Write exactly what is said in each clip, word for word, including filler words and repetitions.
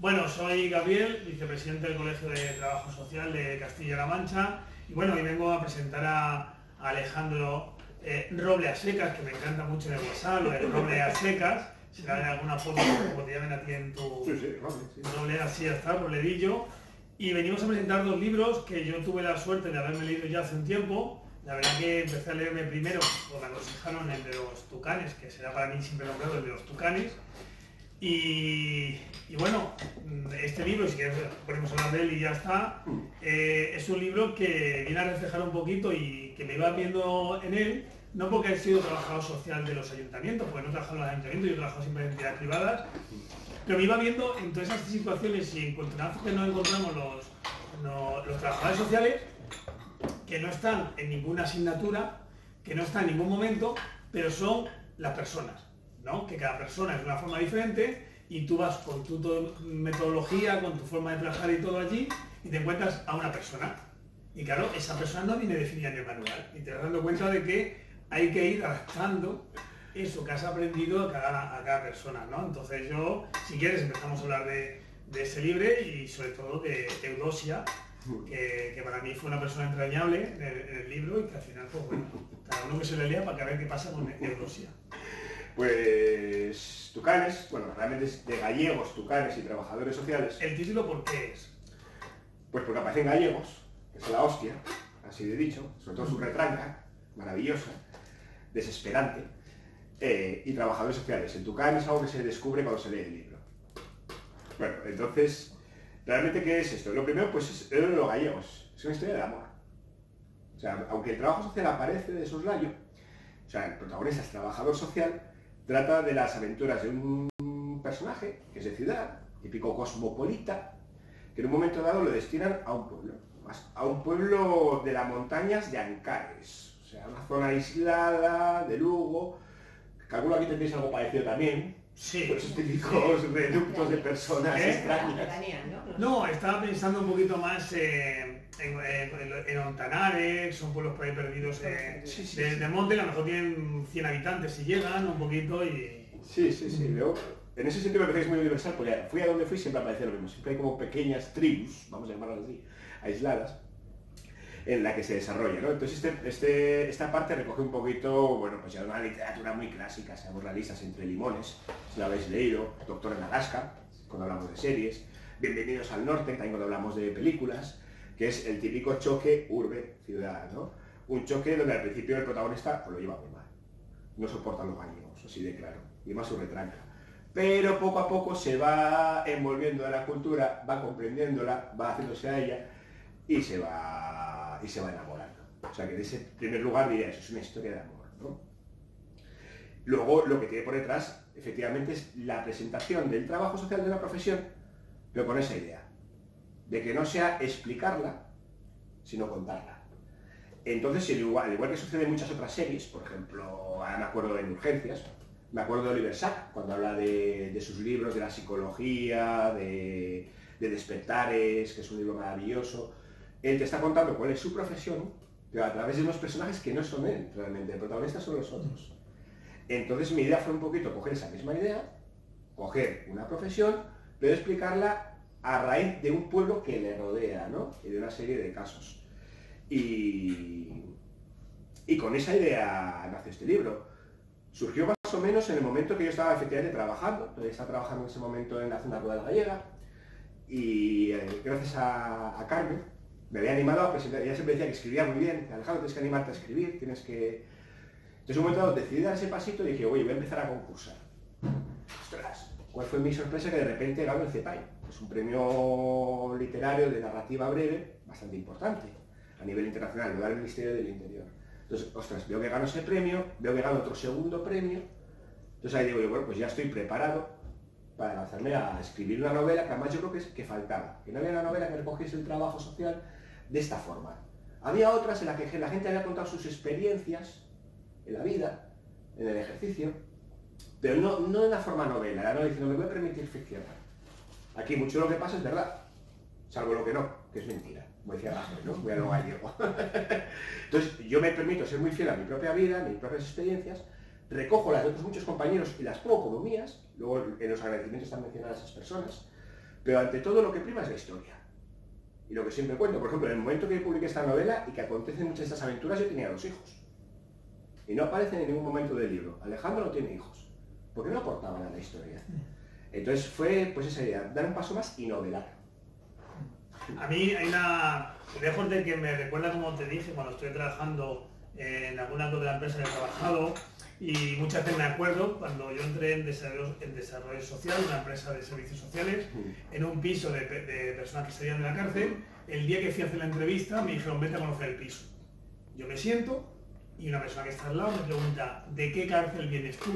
Bueno, soy Gabriel, vicepresidente del Colegio de Trabajo Social de Castilla-La Mancha, y bueno, hoy vengo a presentar a, a Alejandro eh, Roble a Secas, que me encanta mucho en el WhatsApp, lo de Roble a Secas, será de alguna forma como te llamen a ti en tu... Sí, sí, Roble, sí. Roble, así ya está, Robledillo, y venimos a presentar dos libros que yo tuve la suerte de haberme leído ya hace un tiempo. La verdad que empecé a leerme primero, o me aconsejaron el de los Tucanes, que será para mí siempre nombrado el de los Tucanes. Y, y bueno, este libro, si quieres podemos hablar de él y ya está, eh, es un libro que viene a reflejar un poquito y que me iba viendo en él, no porque he sido trabajador social de los ayuntamientos, porque no he trabajado en los ayuntamientos, yo he trabajado siempre en entidades privadas, pero me iba viendo en todas esas situaciones y encontrazos que nos encontramos los, no, los trabajadores sociales, que no están en ninguna asignatura, que no están en ningún momento, pero son las personas, ¿no? Que cada persona es de una forma diferente y tú vas con tu metodología, con tu forma de trabajar y todo allí y te encuentras a una persona. Y claro, esa persona no viene definida en el manual y te vas dando cuenta de que hay que ir adaptando eso que has aprendido a cada, a cada persona, ¿no? Entonces yo, si quieres, empezamos a hablar de, de ese libro y sobre todo de Eudosia, Que, que para mí fue una persona entrañable en el, en el libro y que al final, pues bueno, cada uno que se le lea para que a ver qué pasa con Eudosia. Pues Tucanes, bueno, realmente es de gallegos, tucanes y trabajadores sociales. ¿El título por qué es? Pues porque aparecen gallegos, que es la hostia, así de dicho, sobre todo su retranca, maravillosa, desesperante, eh, y trabajadores sociales. El tucán es algo que se descubre cuando se lee el libro. Bueno, entonces... ¿Realmente qué es esto? Lo primero, pues es de los gallegos, es una historia de amor. O sea, aunque el trabajo social aparece de soslayo, o sea, el protagonista es trabajador social, trata de las aventuras de un personaje, que es de ciudad, típico cosmopolita, que en un momento dado lo destinan a un pueblo, a un pueblo de las montañas de Ancares, o sea, una zona aislada, de Lugo. Calculo aquí tendréis algo parecido también. Sí. Por esos típicos sí. reductos de personas ¿Eh? extrañas. No, estaba pensando un poquito más eh, en, en, en Ontanares, son pueblos por ahí perdidos eh, sí, sí, de, sí. de monte, a lo mejor tienen cien habitantes si llegan, un poquito y... Sí, sí, sí. Luego, en ese sentido me parece que es muy universal, porque fui a donde fui siempre aparece lo mismo. Siempre hay como pequeñas tribus, vamos a llamarlas así, aisladas, en la que se desarrolla, ¿no? Entonces este, este, esta parte recoge un poquito, bueno, pues ya una literatura muy clásica, seamos realistas, Entre Limones, si la habéis leído, Doctor en Alaska, cuando hablamos de series, Bienvenidos al Norte, también cuando hablamos de películas, que es el típico choque urbe-ciudad, ¿no? Un choque donde al principio el protagonista pues, lo lleva muy mal, no soporta los gallegos, así de claro, y más su retranca. Pero poco a poco se va envolviendo a la cultura, va comprendiéndola, va haciéndose a ella y se va, y se va enamorando. O sea que en ese primer lugar diría eso, es una historia de amor, ¿no? Luego lo que tiene por detrás, efectivamente, es la presentación del trabajo social de una profesión, pero con esa idea, de que no sea explicarla, sino contarla. Entonces, al igual, al igual que sucede en muchas otras series, por ejemplo, ahora me acuerdo en Urgencias, me acuerdo de Oliver Sack, cuando habla de, de sus libros, de la psicología, de, de Despertares, que es un libro maravilloso. Él te está contando cuál es su profesión, pero a través de unos personajes que no son él, realmente, el protagonista son los otros. Entonces mi idea fue un poquito coger esa misma idea, coger una profesión, pero explicarla a raíz de un pueblo que le rodea, ¿no? Y de una serie de casos. Y, y con esa idea nació este libro. Surgió más o menos en el momento que yo estaba efectivamente trabajando. Yo estaba trabajando en ese momento en la zona rural gallega y eh, gracias a, a Carmen me había animado a presentar. Ella siempre decía que escribía muy bien. Alejandro, tienes que animarte a escribir, tienes que... Entonces en un momento dado decidí dar ese pasito y dije, oye, voy a empezar a concursar. Ostras, ¿cuál fue mi sorpresa? Que de repente gano el CEPAI. Es un premio literario de narrativa breve bastante importante a nivel internacional, lo da el Ministerio del Interior. Entonces, ostras, veo que gano ese premio, veo que gano otro segundo premio. Entonces ahí digo, bueno, pues ya estoy preparado para lanzarme a escribir una novela que además yo creo que, es, que faltaba. Que no había una novela que recogiese el trabajo social de esta forma. Había otras en las que la gente había contado sus experiencias en la vida, en el ejercicio, pero no, no de una forma novela, no diciendo, me voy a permitir ficción. Aquí mucho de lo que pasa es verdad, salvo lo que no, que es mentira, como decía Rajoy, ¿no? Voy a lo gallego. Entonces, yo me permito ser muy fiel a mi propia vida, a mis propias experiencias, recojo las de otros muchos compañeros y las pongo como mías, luego en los agradecimientos están mencionadas esas personas, Pero ante todo lo que prima es la historia. Y lo que siempre cuento, por ejemplo, en el momento que publiqué esta novela y que acontecen muchas de estas aventuras, yo tenía dos hijos. Y no aparecen en ningún momento del libro. Alejandro no tiene hijos. Porque no aportaban a la historia. Entonces fue pues esa idea, dar un paso más y novelar. A mí hay una... Lejos de que me recuerda, como te dije, cuando estoy trabajando en alguna de las empresas que he trabajado, y muchas veces me acuerdo cuando yo entré en desarrollo, en desarrollo social, una empresa de servicios sociales, en un piso de, de personas que salían de la cárcel. El día que fui a hacer la entrevista me dijeron, vete a conocer el piso. Yo me siento y una persona que está al lado me pregunta, ¿de qué cárcel vienes tú?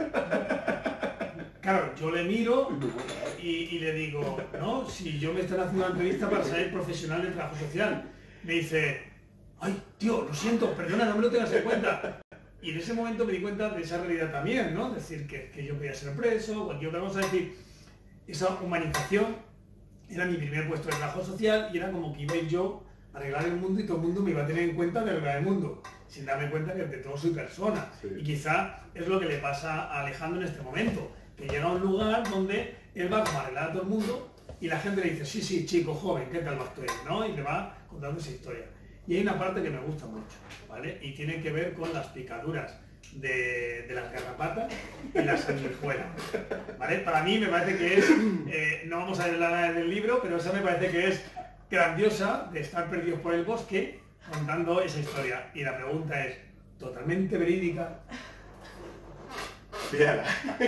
Claro, yo le miro y, y le digo, no, si yo me estoy haciendo una entrevista para ser profesional de trabajo social. Me dice, ay, tío, lo siento, perdona, no me lo tengas en cuenta. Y en ese momento me di cuenta de esa realidad también, ¿no? Es decir, que, que yo quería ser preso, cualquier otra cosa. Es decir, esa humanización era mi primer puesto de trabajo social y era como que iba a ir yo a arreglar el mundo y todo el mundo me iba a tener en cuenta de arreglar el mundo, sin darme cuenta que de todo soy persona. Sí. Y quizá es lo que le pasa a Alejandro en este momento, que llega a un lugar donde él va como a arreglar a todo el mundo y la gente le dice, sí, sí, chico, joven, ¿qué tal vas tú? ¿No? Y le va contando esa historia. Y hay una parte que me gusta mucho, ¿vale? Y tiene que ver con las picaduras de, de las garrapatas y las sanguijuelas, ¿vale? Para mí me parece que es, eh, no vamos a hablar del libro, pero esa me parece que es grandiosa, de estar perdidos por el bosque contando esa historia. Y la pregunta es, ¿totalmente verídica? Fíjala.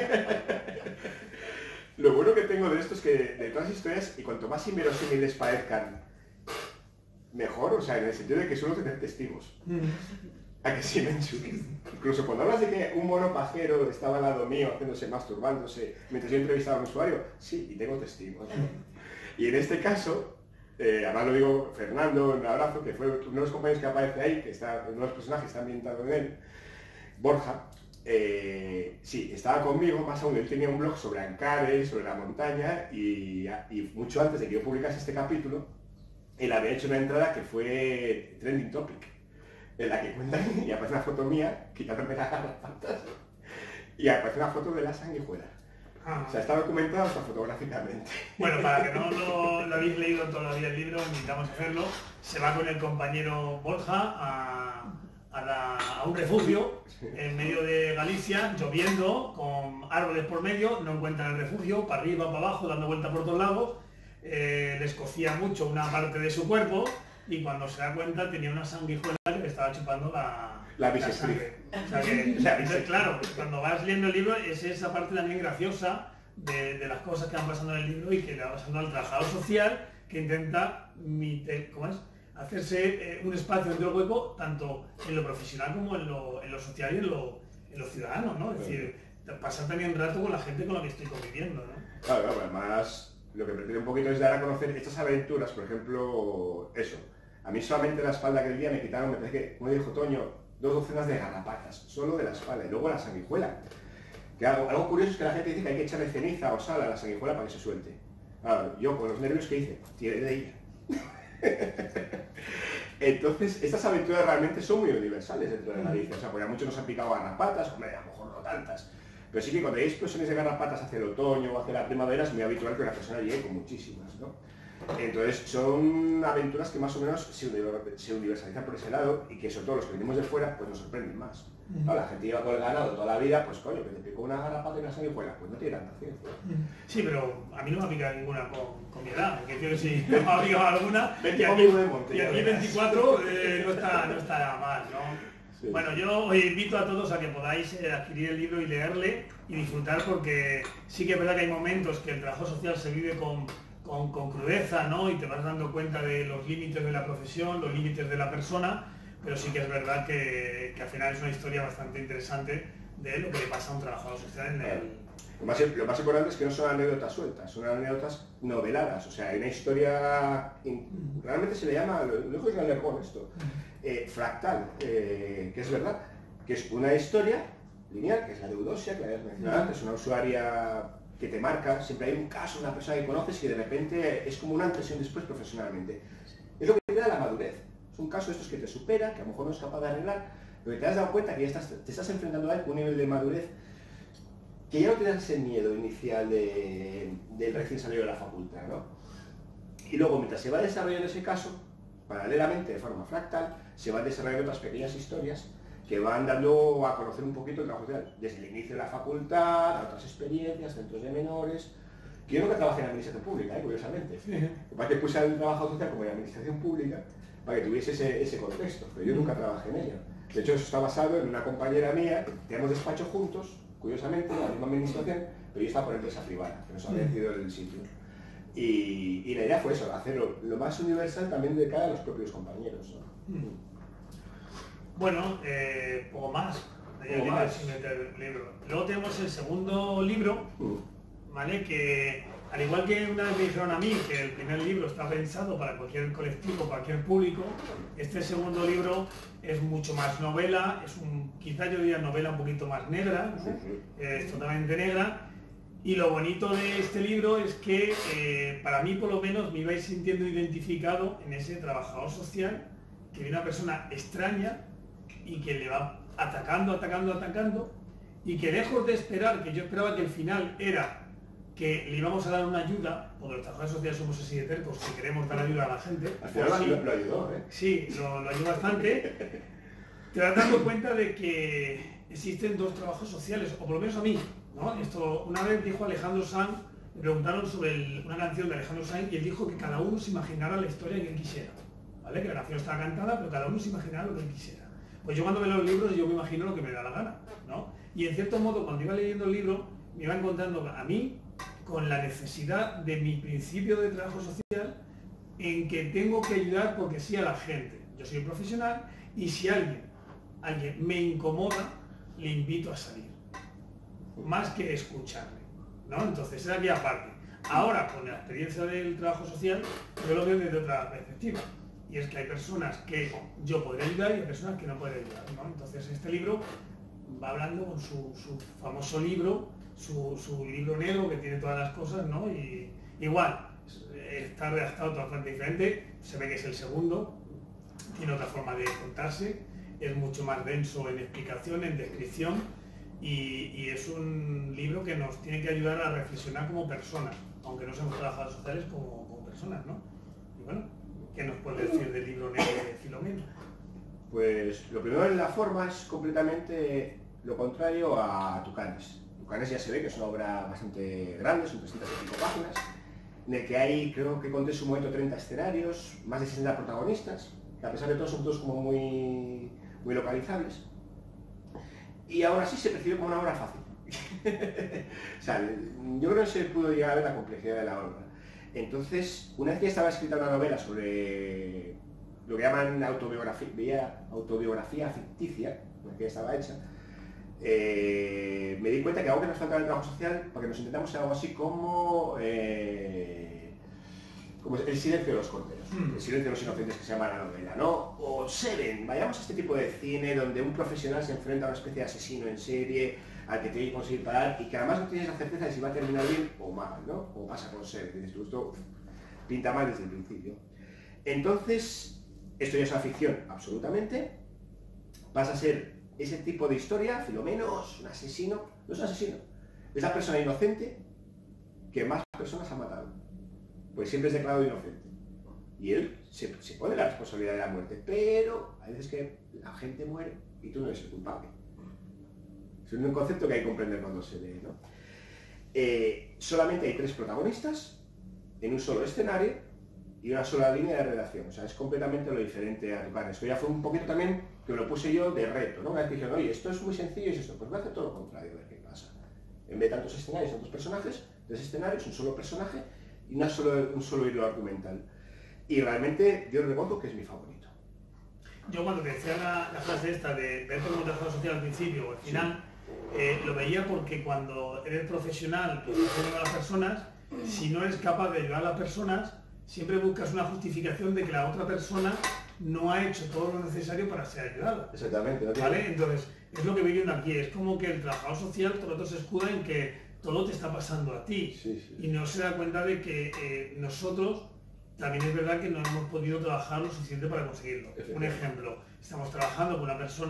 Lo bueno que tengo de esto es que de todas las historias, y cuanto más inverosímiles parezcan, mejor, o sea, en el sentido de que suelo tener testigos. ¿A que sí, Menchu? Incluso cuando hablas de que un mono pajero estaba al lado mío haciéndose, masturbándose, mientras yo entrevistaba a un usuario, sí, y tengo testigos. Y en este caso, eh, además lo digo Fernando, un abrazo, que fue uno de los compañeros que aparece ahí, que está, uno de los personajes que está ambientado en él, Borja, eh, sí, estaba conmigo, más aún él tenía un blog sobre Ancares, sobre la montaña, y, y mucho antes de que yo publicase este capítulo, él había hecho una entrada que fue trending topic, en la que cuentan, y aparece una foto mía, quitándome las garrapatas, y aparece una foto de la sanguijuela. Ah. O sea, está documentado hasta fotográficamente. Bueno, para que no lo, lo habéis leído todavía el libro, invitamos a hacerlo. Se va con el compañero Borja a, a, la, a un refugio en medio de Galicia, lloviendo, con árboles por medio, no encuentran el refugio, para arriba, para abajo, dando vueltas por todos lados. Eh, les cocía mucho una parte de su cuerpo y cuando se da cuenta tenía una sanguijuela que le estaba chupando la, la, la sangre. O sea que, entonces, claro, cuando vas leyendo el libro es esa parte también graciosa de, de las cosas que van pasando en el libro y que le va pasando al trabajador social que intenta ¿cómo es? hacerse eh, un espacio dentro del hueco tanto en lo profesional como en lo, en lo social y en lo, en lo ciudadano, ¿no? Es decir, pasar también un rato con la gente con la que estoy conviviendo, ¿no? Claro, claro, además lo que pretende un poquito es dar a conocer estas aventuras, por ejemplo, eso. A mí solamente la espalda aquel día me quitaron, me parece que, como dijo Toño, dos docenas de garrapatas, solo de la espalda, y luego la sanguijuela. Que algo, algo curioso es que la gente dice que hay que echarle ceniza o sal a la sanguijuela para que se suelte. Claro, yo con los nervios que hice, tiré de ella. Entonces, estas aventuras realmente son muy universales dentro de Galicia. O sea, porque a muchos nos han picado garrapatas, hombre, a lo mejor no tantas. Pero sí que cuando hay explosiones de garrapatas hacia el otoño o hacia la primavera es muy habitual que una persona llegue con muchísimas, ¿no? Entonces son aventuras que más o menos se universalizan por ese lado y que sobre todo los que venimos de fuera pues nos sorprenden más. ¿No? La gente lleva con el ganado toda la vida, pues coño, que te picó una garrapata y una sanguijuela, pues no tiene tanta ciencia. Sí, pero a mí no me ha picado ninguna con, con mi edad, porque quiero decir, no me ha picado alguna y aquí, de monte, y aquí veinticuatro eh, no, está, no está mal, ¿no? Sí. Bueno, yo os invito a todos a que podáis eh, adquirir el libro y leerle y disfrutar, porque sí que es verdad que hay momentos que el trabajo social se vive con, con, con crudeza, ¿no? Y te vas dando cuenta de los límites de la profesión, los límites de la persona, pero sí que es verdad que, que al final es una historia bastante interesante de lo que le pasa a un trabajador social en el... Lo más, lo más importante es que no son anécdotas sueltas, son anécdotas noveladas, o sea, hay una historia, realmente se le llama, lo dijo Ismael Lergón esto, eh, fractal, eh, que es verdad, que es una historia lineal, que es la de Eudosia, que la habías mencionado antes, una usuaria que te marca, siempre hay un caso, una persona que conoces y de repente es como una antes y un después profesionalmente. Es lo que te da la madurez, es un caso de estos que te supera, que a lo mejor no es capaz de arreglar, pero que te has dado cuenta que ya estás, te estás enfrentando a él con un nivel de madurez que ya no tengas ese miedo inicial de, del recién salido de la facultad, ¿no? Y luego, mientras se va desarrollando ese caso, paralelamente, de forma fractal, se van desarrollando otras pequeñas historias que van dando a conocer un poquito el trabajo social, desde el inicio de la facultad, a otras experiencias, centros de menores. Que yo nunca trabajé en administración pública, ¿eh? Curiosamente. Sí. Para que puse el trabajo social como en administración pública, para que tuviese ese, ese contexto, pero yo nunca trabajé en ello. De hecho, eso está basado en una compañera mía, que tenemos despacho juntos, curiosamente, la misma administración, pero yo estaba por empresa privada, que nos había decidido el sitio. Y, y la idea fue eso, hacerlo lo más universal también de cara a los propios compañeros, ¿no? Mm. Bueno, eh, poco más. Poco más. Sin meter el libro. Luego tenemos el segundo libro, mm. ¿vale? Que al igual que una vez me dijeron a mí que el primer libro está pensado para cualquier colectivo, cualquier público, este segundo libro es mucho más novela, es un, quizá yo diría novela un poquito más negra, ¿no? Sí, sí. Es totalmente negra. Y lo bonito de este libro es que eh, para mí por lo menos me ibais sintiendo identificado en ese trabajador social, que viene una persona extraña y que le va atacando, atacando, atacando, y que lejos de esperar, que yo esperaba que el final era que le íbamos a dar una ayuda, porque los trabajadores sociales somos así de tercos, que queremos dar ayuda a la gente. Al final pues sí, lo, lo ayudó, ¿eh? Sí, lo, lo ayudó bastante. Te vas dando cuenta de que existen dos trabajos sociales, o por lo menos a mí, ¿no? Esto, una vez dijo Alejandro Sanz, le preguntaron sobre el, una canción de Alejandro Sanz y él dijo que cada uno se imaginara la historia que él quisiera, ¿vale? Que la canción estaba cantada, pero cada uno se imaginara lo que él quisiera. Pues yo cuando leo los libros yo me imagino lo que me da la gana, ¿no? Y en cierto modo cuando iba leyendo el libro me iba encontrando a mí con la necesidad de mi principio de trabajo social en que tengo que ayudar porque sí a la gente. Yo soy un profesional y si alguien, alguien me incomoda, le invito a salir, más que escucharle, ¿no? Entonces es aquella parte. Ahora, con la experiencia del trabajo social, yo lo veo desde otra perspectiva. Y es que hay personas que yo podría ayudar y hay personas que no pueden ayudar, ¿no? Entonces este libro va hablando con su, su famoso libro, su, su libro negro que tiene todas las cosas, ¿no? Y igual, está redactado totalmente diferente, se ve que es el segundo, tiene otra forma de contarse, es mucho más denso en explicación, en descripción, y, y es un libro que nos tiene que ayudar a reflexionar como personas, aunque no seamos trabajadores sociales, como, como personas, ¿no? Y bueno, ¿qué nos puede decir del libro negro de Filomeno? Pues lo primero en la forma es completamente lo contrario a Tucanes. Tucanes ya se ve que es una obra bastante grande, son trescientas y pico páginas, en el que hay, creo que conté en su momento treinta escenarios, más de sesenta protagonistas, que a pesar de todo son todos como muy, muy localizables. Y aún así se percibe como una obra fácil. O sea, yo creo que se pudo llegar a ver la complejidad de la obra. Entonces, una vez que estaba escrita una novela sobre lo que llaman autobiografía, autobiografía ficticia, que ya estaba hecha, eh, me di cuenta que algo que nos faltaba en el trabajo social, porque nos intentamos hacer algo así como, eh, como el silencio de los corderos, mm. el silencio de los inocentes que se llama la novela, ¿no? O Seven, vayamos a este tipo de cine donde un profesional se enfrenta a una especie de asesino en serie, al que tiene que conseguir parar y que además no tienes la certeza de si va a terminar bien o mal, ¿no? O pasa con ser, dices tú, esto pinta mal desde el principio. Entonces, esto ya es una ficción, absolutamente. Pasa a ser ese tipo de historia, Filomeno, un asesino, no es un asesino, es la persona inocente que más personas ha matado, pues siempre es declarado inocente. Y él se, se pone la responsabilidad de la muerte, pero hay veces que la gente muere y tú no eres el culpable. Es un concepto que hay que comprender cuando se lee, ¿no? Eh, solamente hay tres protagonistas en un solo escenario y una sola línea de redacción. O sea, es completamente lo diferente a Tucanes. Esto ya fue un poquito también que lo puse yo de reto, ¿no? Una vez que dijeron, oye, esto es muy sencillo y es esto, pues voy a hacer todo lo contrario, a ver qué pasa. En vez de tantos escenarios, tantos personajes, tres escenarios, un solo personaje y una solo, un solo hilo argumental. Y realmente yo recuerdo que es mi favorito. Yo cuando te decía la, la frase esta de ver como trabajador social al principio o al final, sí. Eh, lo veía porque cuando eres profesional que estás ayudando a las personas, si no eres capaz de ayudar a las personas, siempre buscas una justificación de que la otra persona no ha hecho todo lo necesario para ser ayudada. Exactamente. ¿No? ¿Vale? Entonces, es lo que voy viendo aquí, es como que el trabajador social todo el rato se escuda en que todo te está pasando a ti, sí, sí. Y no se da cuenta de que eh, nosotros también es verdad que no hemos podido trabajar lo suficiente para conseguirlo. Un ejemplo, estamos trabajando con una persona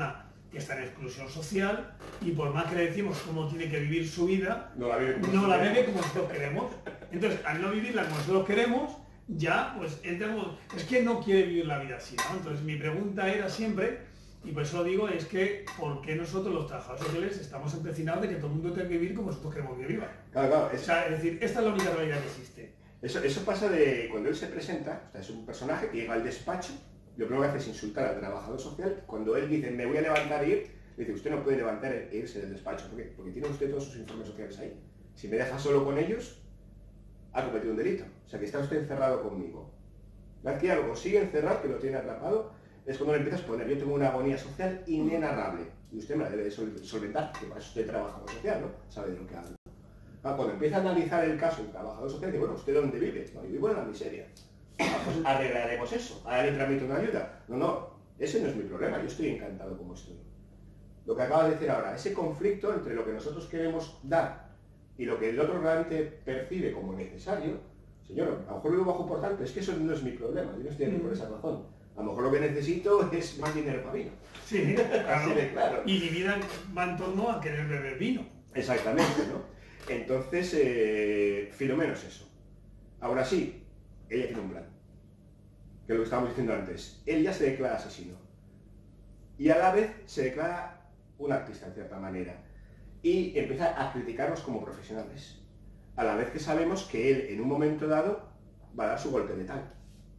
que está en exclusión social y por más que le decimos cómo tiene que vivir su vida, no la vive como, no la vive como nosotros queremos. Entonces, al no vivirla como nosotros queremos, ya, pues, entramos, es que no quiere vivir la vida así, ¿no? Entonces, mi pregunta era siempre, y por eso lo digo, es que, ¿por qué nosotros los trabajadores sociales estamos empecinados de que todo el mundo tenga que vivir como nosotros queremos que viva? Claro, claro. Es, o sea, es decir, esta es la única realidad que existe. Eso, eso pasa de cuando él se presenta, o sea, es un personaje que llega al despacho, lo primero que hace es insultar al trabajador social. Cuando él dice, me voy a levantar e ir, le dice, usted no puede levantar e irse del despacho. ¿Por qué? Porque tiene usted todos sus informes sociales ahí. Si me deja solo con ellos, ha cometido un delito. O sea, que está usted encerrado conmigo. La vez que ya lo consigue encerrar, que lo tiene atrapado, es cuando le empiezas a poner, yo tengo una agonía social inenarrable. Y usted me la debe de solventar, que para eso usted trabajador social, ¿no? Sabe de lo que habla. Ah, cuando empieza a analizar el caso del trabajador social, dice, bueno, ¿usted dónde vive? No, yo vivo en la miseria. Ah, pues arreglaremos eso. Ahora le tramito una ayuda. No, no, ese no es mi problema, yo estoy encantado como estoy. Lo que acaba de decir ahora, ese conflicto entre lo que nosotros queremos dar y lo que el otro realmente percibe como necesario, señor, a lo mejor vivo bajo por tal, pero es que eso no es mi problema, yo no estoy aquí por esa razón. A lo mejor lo que necesito es más dinero para vino. Sí, claro. Así de claro. Y mi vida va en torno a querer beber vino. Exactamente, ¿no? Entonces, eh, Filomeno es eso. Ahora sí, ella tiene un plan, que es lo que estábamos diciendo antes. Él ya se declara asesino. Y a la vez se declara un artista, en cierta manera. Y empieza a criticarnos como profesionales. A la vez que sabemos que él, en un momento dado, va a dar su golpe letal.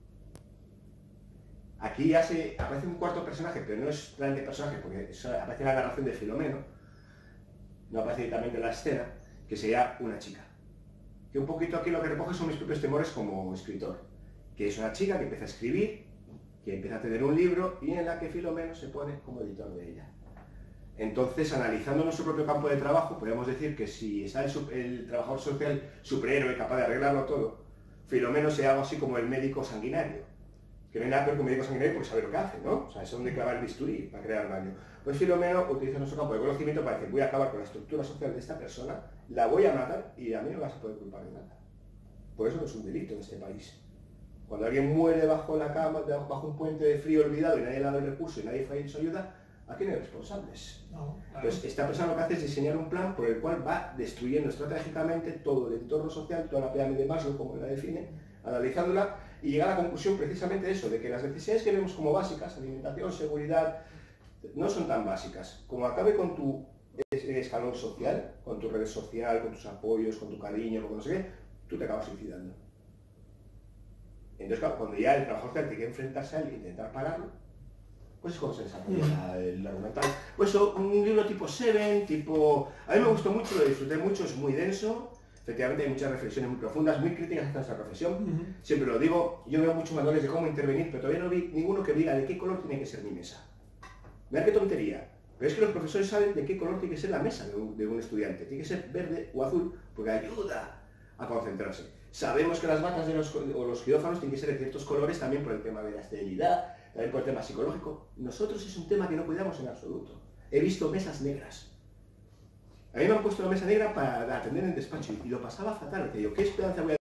Aquí ya se aparece un cuarto personaje, pero no es realmente personaje, porque aparece en la narración de Filomeno, no aparece directamente en la escena, que sería una chica. Que un poquito aquí lo que recoge son mis propios temores como escritor. Que es una chica que empieza a escribir, que empieza a tener un libro y en la que Filomeno se pone como editor de ella. Entonces, analizando nuestro propio campo de trabajo, podríamos decir que si está el, el trabajador social superhéroe capaz de arreglarlo todo, Filomeno sea algo así como el médico sanguinario. Que no hay nada peor que un médico sanguinario porque sabe lo que hace, ¿no? O sea, es donde clavar el bisturí para crear daño. Pues Filomeno utiliza nuestro campo de conocimiento para decir, voy a acabar con la estructura social de esta persona, la voy a matar y a mí no vas a poder culpar de nada. Por eso no es un delito en este país. Cuando alguien muere bajo la cama, bajo un puente de frío olvidado y nadie le da el recurso y nadie fue a su ayuda, ¿a quién hay responsables? No, claro. Pues esta persona lo que hace es diseñar un plan por el cual va destruyendo estratégicamente todo el entorno social, toda la pirámide de Maslow, como la define, analizándola, y llega a la conclusión precisamente de eso, de que las necesidades que vemos como básicas, alimentación, seguridad, no son tan básicas. Como acabe con tu escalón social, con tu red social, con tus apoyos, con tu cariño, con no sé qué, tú te acabas suicidando. Entonces, claro, cuando ya el trabajador social tiene que enfrentarse a él e intentar pararlo, pues es cuando se desarrolla el argumental. Pues eso, un libro tipo Seven, tipo... A mí me gustó mucho, lo disfruté mucho, es muy denso. Efectivamente hay muchas reflexiones muy profundas, muy críticas hacia nuestra profesión. Uh-huh. Siempre lo digo, yo veo muchos manuales de cómo intervenir, pero todavía no vi ninguno que diga de qué color tiene que ser mi mesa. Mirad qué tontería. Pero es que los profesores saben de qué color tiene que ser la mesa de un, de un estudiante. Tiene que ser verde o azul, porque ayuda a concentrarse. Sabemos que las vacas de los, o los quirófanos tienen que ser de ciertos colores también por el tema de la esterilidad, también por el tema psicológico. Nosotros es un tema que no cuidamos en absoluto. He visto mesas negras. A mí me han puesto la mesa negra para atender en el despacho y lo pasaba fatal. Te digo, ¿qué esperanza voy a